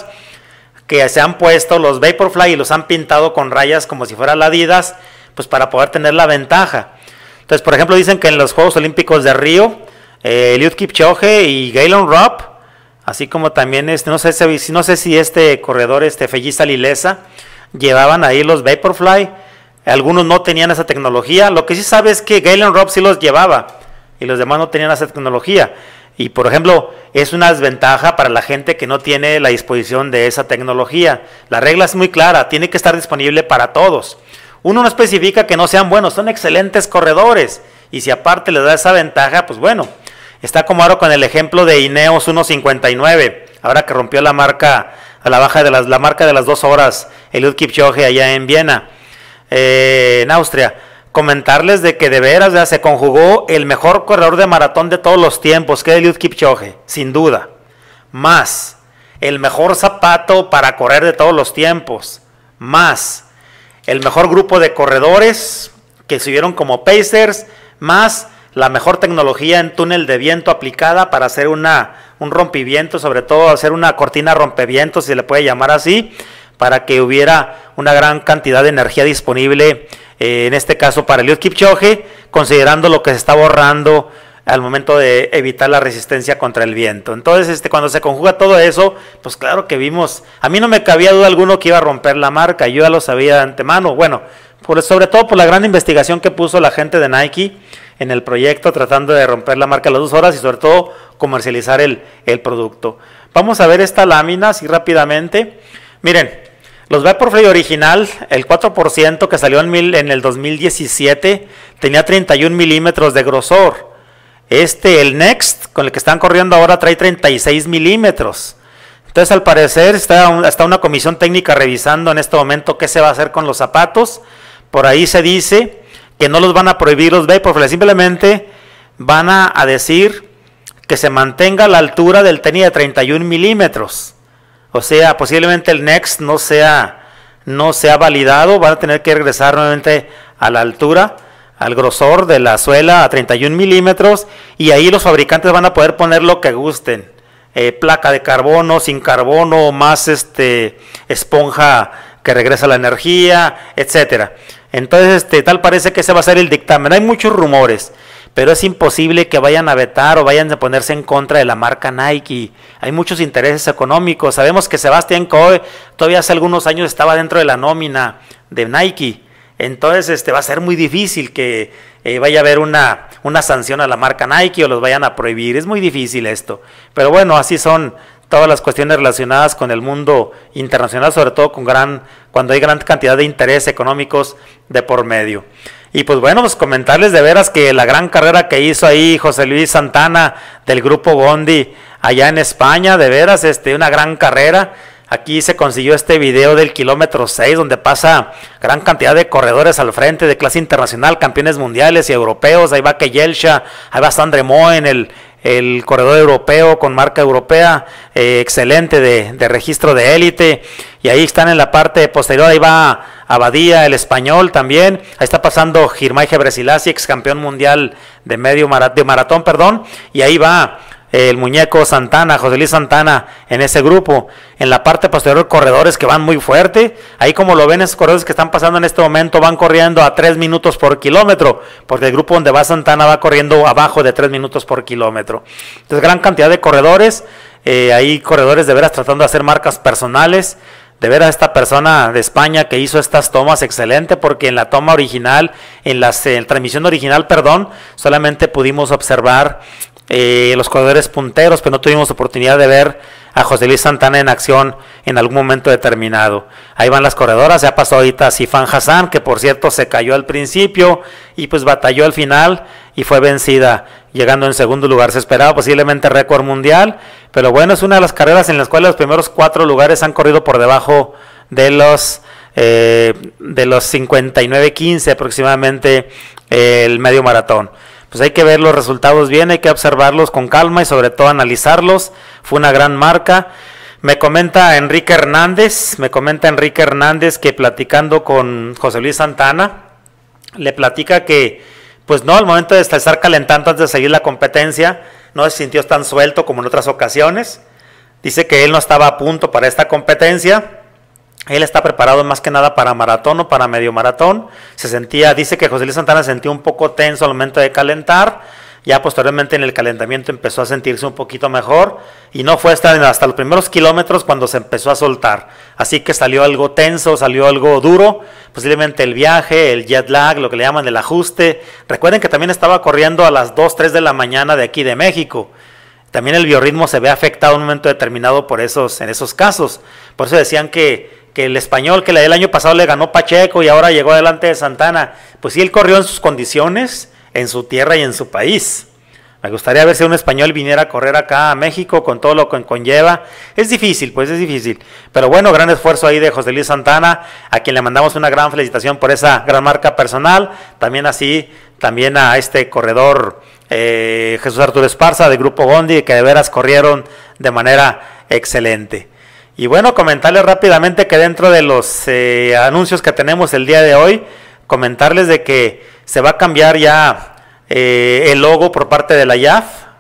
que se han puesto los Vaporfly y los han pintado con rayas como si fuera la Adidas, pues para poder tener la ventaja. Entonces, por ejemplo, dicen que en los Juegos Olímpicos de Río, Eliud Kipchoge y Galen Rupp, así como también no sé si este corredor, Fellisa Lilesa, llevaban ahí los Vaporfly. Algunos no tenían esa tecnología. Lo que sí sabe es que Galen Rupp sí los llevaba y los demás no tenían esa tecnología. Y por ejemplo, es una desventaja para la gente que no tiene la disposición de esa tecnología. La regla es muy clara, tiene que estar disponible para todos. Uno no especifica que no sean buenos, son excelentes corredores. Y si aparte les da esa ventaja, pues bueno. Está como ahora con el ejemplo de Ineos 1.59, ahora que rompió la marca, la marca de las 2 horas, Eliud Kipchoge allá en Viena, en Austria. Comentarles de que de veras se conjugó el mejor corredor de maratón de todos los tiempos, que es Eliud Kipchoge, sin duda. Más el mejor zapato para correr de todos los tiempos. Más el mejor grupo de corredores que subieron como pacers. Más la mejor tecnología en túnel de viento aplicada para hacer un rompeviento, sobre todo hacer una cortina rompevientos, si se le puede llamar así, para que hubiera una gran cantidad de energía disponible, en este caso para Eliud Kipchoge, considerando lo que se está borrando al momento de evitar la resistencia contra el viento. Entonces, cuando se conjuga todo eso, pues claro que vimos, a mí no me cabía duda alguno que iba a romper la marca, yo ya lo sabía de antemano, bueno, sobre todo por la gran investigación que puso la gente de Nike en el proyecto, tratando de romper la marca a las 2 horas y sobre todo comercializar el producto. Vamos a ver esta lámina así rápidamente. Miren, los Vaporfly original, el 4% que salió en el 2017, tenía 31 milímetros de grosor. El Next, con el que están corriendo ahora, trae 36 milímetros. Entonces, al parecer, está una comisión técnica revisando en este momento qué se va a hacer con los zapatos. Por ahí se dice que no los van a prohibir los Vaporfly, simplemente van a decir que se mantenga la altura del tenis de 31 milímetros. O sea, posiblemente el Next no sea validado, van a tener que regresar nuevamente a la altura, al grosor de la suela a 31 milímetros, y ahí los fabricantes van a poder poner lo que gusten. Placa de carbono, sin carbono, más esponja que regresa la energía, etcétera. Entonces, tal parece que ese va a ser el dictamen. Hay muchos rumores, pero es imposible que vayan a vetar o vayan a ponerse en contra de la marca Nike. Hay muchos intereses económicos. Sabemos que Sebastián Coe todavía hace algunos años estaba dentro de la nómina de Nike. Entonces, va a ser muy difícil que vaya a haber una sanción a la marca Nike o los vayan a prohibir. Es muy difícil esto. Pero bueno, así son todas las cuestiones relacionadas con el mundo internacional, sobre todo cuando hay gran cantidad de intereses económicos de por medio. Y pues bueno, pues comentarles de veras que la gran carrera que hizo ahí José Luis Santana del grupo Bondi allá en España, de veras, una gran carrera. Aquí se consiguió este video del kilómetro 6, donde pasa gran cantidad de corredores al frente de clase internacional, campeones mundiales y europeos. Ahí va Keyelsha, ahí va Sandre Moen, el corredor europeo con marca europea, excelente de registro de élite. Y ahí están en la parte posterior, ahí va Abadía, el español también. Ahí está pasando Girmay Gebreselassie, ex campeón mundial de maratón, y ahí va el muñeco Santana, José Luis Santana, en ese grupo. En la parte posterior, corredores que van muy fuerte. Ahí, como lo ven, esos corredores que están pasando en este momento van corriendo a 3 minutos por kilómetro, porque el grupo donde va Santana va corriendo abajo de 3 minutos por kilómetro. Entonces, gran cantidad de corredores. Hay corredores de veras tratando de hacer marcas personales. De veras, esta persona de España que hizo estas tomas, excelente, porque en la toma original, en la transmisión original, solamente pudimos observar los corredores punteros, pero no tuvimos oportunidad de ver a José Luis Santana en acción en algún momento determinado. Ahí van las corredoras. Ya pasó ahorita Sifan Hassan, que por cierto se cayó al principio y pues batalló al final y fue vencida, llegando en segundo lugar. Se esperaba posiblemente récord mundial, pero bueno, es una de las carreras en las cuales los primeros 4 lugares han corrido por debajo de los 59:15 aproximadamente el medio maratón. Pues hay que ver los resultados bien, hay que observarlos con calma y sobre todo analizarlos. Fue una gran marca. Me comenta Enrique Hernández que platicando con José Luis Santana, le platica que pues no, al momento de estar calentando antes de seguir la competencia, no se sintió tan suelto como en otras ocasiones. Dice que él no estaba a punto para esta competencia, Él está preparado más que nada para maratón o para medio maratón. Dice que José Luis Santana se sentía un poco tenso al momento de calentar. Ya posteriormente en el calentamiento empezó a sentirse un poquito mejor y no fue hasta los primeros kilómetros cuando se empezó a soltar. Así que salió algo tenso, salió algo duro, posiblemente el viaje, el jet lag, lo que le llaman el ajuste. Recuerden que también estaba corriendo a las 2, 3 de la mañana de aquí de México. También el biorritmo se ve afectado en un momento determinado en esos casos. Por eso decían que el español que el año pasado le ganó Pacheco y ahora llegó delante de Santana, pues sí, él corrió en sus condiciones, en su tierra y en su país. Me gustaría ver si un español viniera a correr acá a México con todo lo que conlleva. Es difícil, pues es difícil. Pero bueno, gran esfuerzo ahí de José Luis Santana, a quien le mandamos una gran felicitación por esa gran marca personal. También a este corredor Jesús Arturo Esparza de Grupo Gondi, que de veras corrieron de manera excelente. Y bueno, comentarles rápidamente que dentro de los anuncios que tenemos el día de hoy, comentarles de que se va a cambiar ya el logo por parte de la IAF.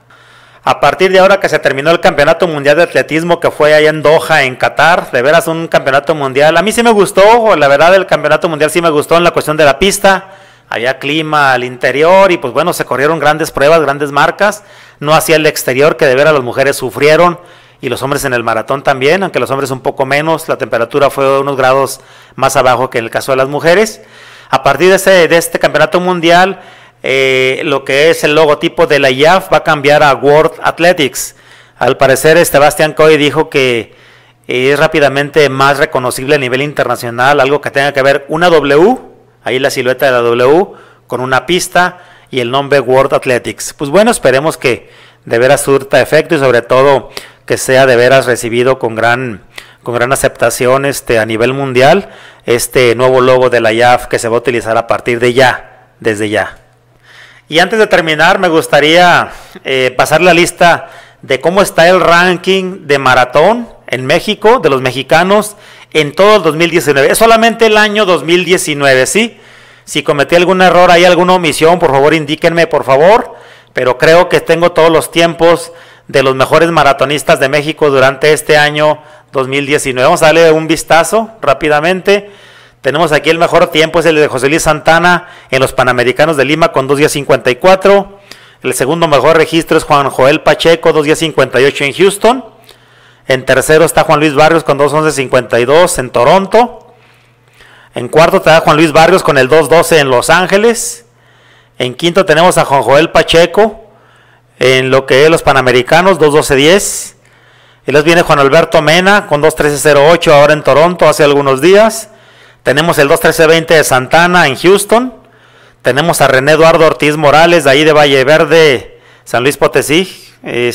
A partir de ahora que se terminó el Campeonato Mundial de Atletismo que fue allá en Doha, en Qatar, de veras un campeonato mundial. A mí sí me gustó, la verdad el Campeonato Mundial sí me gustó en la cuestión de la pista. Había clima al interior y pues bueno, se corrieron grandes pruebas, grandes marcas. No hacia el exterior, que de veras las mujeres sufrieron. Y los hombres en el maratón también, aunque los hombres un poco menos, la temperatura fue unos grados más abajo que en el caso de las mujeres. A partir de este campeonato mundial, lo que es el logotipo de la IAF va a cambiar a World Athletics. Al parecer, Sebastián Coe dijo que es rápidamente más reconocible a nivel internacional, algo que tenga que ver una W, ahí la silueta de la W, con una pista y el nombre World Athletics. Pues bueno, esperemos que de veras surta efecto y sobre todo que sea de veras recibido con gran aceptación a nivel mundial este nuevo logo de la IAF que se va a utilizar a partir de ya, desde ya. Y antes de terminar me gustaría pasar la lista de cómo está el ranking de maratón en México, de los mexicanos en todo el 2019. Es solamente el año 2019, ¿sí? Si cometí algún error, hay alguna omisión, por favor indíquenme, por favor, pero creo que tengo todos los tiempos de los mejores maratonistas de México durante este año 2019. Vamos a darle un vistazo rápidamente. Tenemos aquí el mejor tiempo, es el de José Luis Santana en los Panamericanos de Lima con 2 días 54. El segundo mejor registro es Juan Joel Pacheco, 2 días 58 en Houston. En tercero está Juan Luis Barrios con 2:11:52 en Toronto. En cuarto está Juan Luis Barrios con el 2:12 en Los Ángeles. En quinto tenemos a Juan Joel Pacheco en lo que es los Panamericanos, 2:12:10. Y les viene Juan Alberto Mena con 2:13:08 ahora en Toronto, hace algunos días. Tenemos el 2:13:20 de Santana en Houston. Tenemos a René Eduardo Ortiz Morales, de ahí de Valle Verde, San Luis Potosí,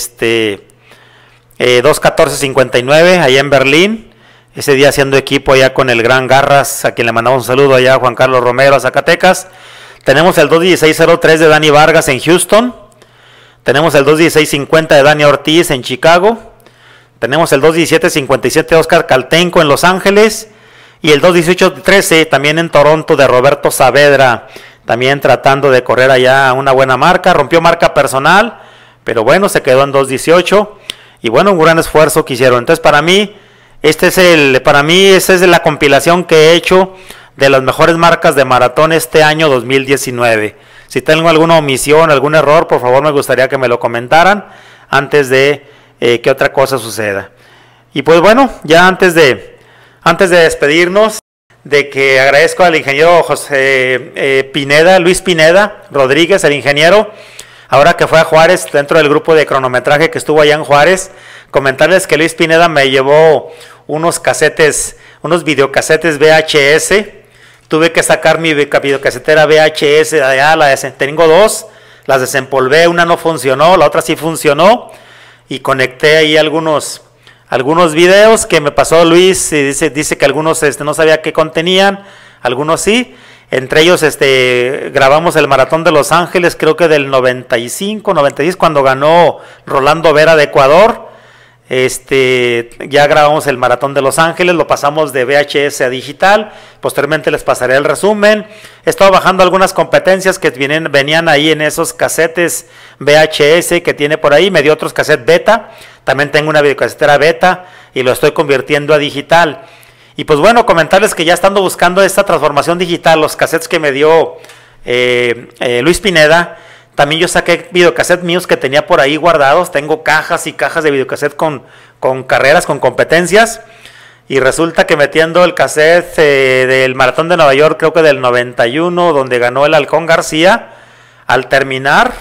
2:14:59 allá en Berlín. Ese día haciendo equipo allá con el Gran Garras, a quien le mandamos un saludo allá a Juan Carlos Romero, a Zacatecas. Tenemos el 2:16:03 de Dani Vargas en Houston. Tenemos el 2:16:50 de Dani Ortiz en Chicago. Tenemos el 2:17:57 de Oscar Caltenco en Los Ángeles. Y el 2:18:13 también en Toronto de Roberto Saavedra. También tratando de correr allá una buena marca. Rompió marca personal, pero bueno, se quedó en 2:18. Y bueno, un gran esfuerzo que hicieron. Entonces para mí, esa es la compilación que he hecho de las mejores marcas de maratón este año 2019. Si tengo alguna omisión, algún error, por favor me gustaría que me lo comentaran antes de que otra cosa suceda. Y pues bueno, ya antes de despedirnos, de que agradezco al ingeniero Luis Pineda Rodríguez, el ingeniero, ahora que fue a Juárez, dentro del grupo de cronometraje que estuvo allá en Juárez, comentarles que Luis Pineda me llevó unos videocasetes VHS. Tuve que sacar mi videocasetera VHS de allá, tengo dos, las desempolvé, una no funcionó, la otra sí funcionó, y conecté ahí algunos videos que me pasó Luis, y dice que algunos no sabía qué contenían, algunos sí. Entre ellos grabamos el Maratón de Los Ángeles, creo que del 95, 96, cuando ganó Rolando Vera de Ecuador. Ya grabamos el Maratón de Los Ángeles, lo pasamos de VHS a digital, posteriormente les pasaré el resumen. He estado bajando algunas competencias que venían ahí en esos casetes VHS que tiene por ahí, me dio otros cassettes beta, también tengo una videocasetera beta y lo estoy convirtiendo a digital. Y pues bueno, comentarles que ya estando buscando esta transformación digital, los cassettes que me dio Luis Pineda, también yo saqué videocassettes míos que tenía por ahí guardados. Tengo cajas y cajas de videocassette con carreras, con competencias. Y resulta que metiendo el cassette del Maratón de Nueva York, creo que del 91, donde ganó el Halcón García, al terminar,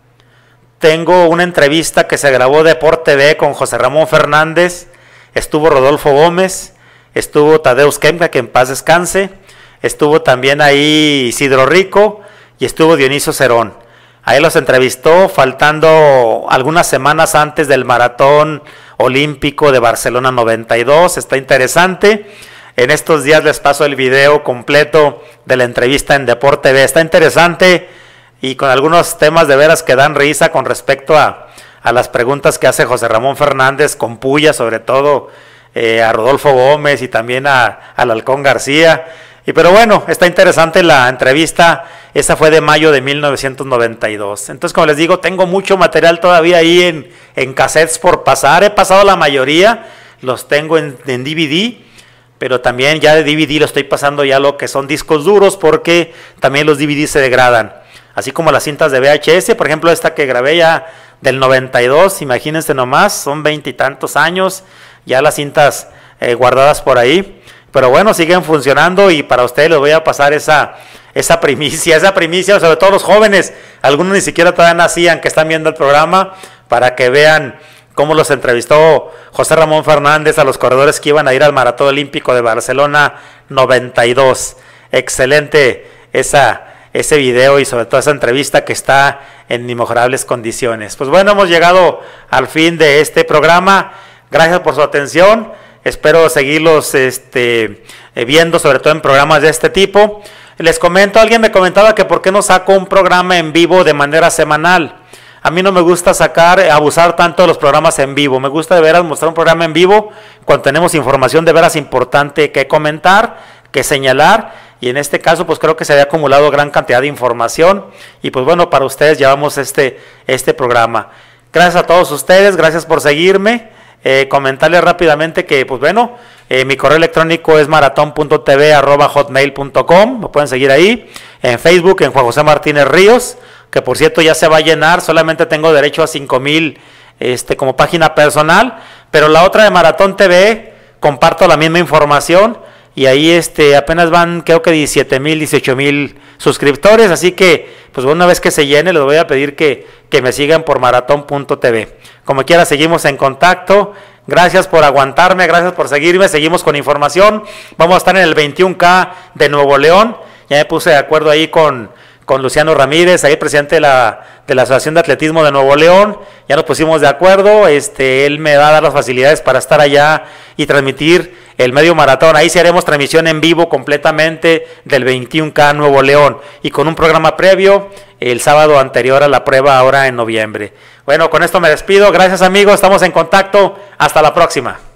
tengo una entrevista que se grabó de Por TV con José Ramón Fernández, estuvo Rodolfo Gómez, estuvo Tadeusz Kemka, que en paz descanse, estuvo también ahí Isidro Rico y estuvo Dionisio Cerón. Ahí los entrevistó faltando algunas semanas antes del Maratón Olímpico de Barcelona 92, está interesante. En estos días les paso el video completo de la entrevista en Deporte TV, está interesante y con algunos temas de veras que dan risa con respecto a las preguntas que hace José Ramón Fernández con puya, sobre todo a Rodolfo Gómez y también al Halcón García. Pero bueno, está interesante la entrevista, esa fue de mayo de 1992. Entonces, como les digo, tengo mucho material todavía ahí en cassettes por pasar. He pasado la mayoría, los tengo en DVD, pero también ya de DVD lo estoy pasando ya lo que son discos duros, porque también los DVD se degradan. Así como las cintas de VHS, por ejemplo, esta que grabé ya del 92, imagínense nomás, son 20 y tantos años, ya las cintas guardadas por ahí. Pero bueno, siguen funcionando y para ustedes les voy a pasar esa primicia, sobre todo los jóvenes, algunos ni siquiera todavía nacían, que están viendo el programa, para que vean cómo los entrevistó José Ramón Fernández a los corredores que iban a ir al Maratón Olímpico de Barcelona 92. Excelente ese video y sobre todo esa entrevista que está en inmejorables condiciones. Pues bueno, hemos llegado al fin de este programa. Gracias por su atención. Espero seguirlos viendo, sobre todo en programas de este tipo. Les comento, alguien me comentaba que por qué no saco un programa en vivo de manera semanal. A mí no me gusta abusar tanto de los programas en vivo. Me gusta de veras mostrar un programa en vivo cuando tenemos información de veras importante que comentar, que señalar. Y en este caso, pues creo que se había acumulado gran cantidad de información. Y pues bueno, para ustedes llevamos este programa. Gracias a todos ustedes, gracias por seguirme. Comentarles rápidamente que, pues bueno, mi correo electrónico es maraton.tv@hotmail.com, me pueden seguir ahí, en Facebook, en Juan José Martínez Ríos, que por cierto ya se va a llenar, solamente tengo derecho a 5,000 como página personal, pero la otra de Maratón TV, comparto la misma información, y ahí apenas van creo que 17,000, 18,000 suscriptores, así que pues una vez que se llene les voy a pedir que me sigan por maraton.tv. Como quiera, seguimos en contacto. Gracias por aguantarme, gracias por seguirme, seguimos con información. Vamos a estar en el 21K de Nuevo León, ya me puse de acuerdo ahí con Luciano Ramírez, ahí presidente de la Asociación de Atletismo de Nuevo León, ya nos pusimos de acuerdo, él me va a dar las facilidades para estar allá y transmitir el medio maratón. Ahí sí haremos transmisión en vivo completamente del 21K Nuevo León y con un programa previo el sábado anterior a la prueba ahora en noviembre. Bueno, con esto me despido, gracias amigos, estamos en contacto, hasta la próxima.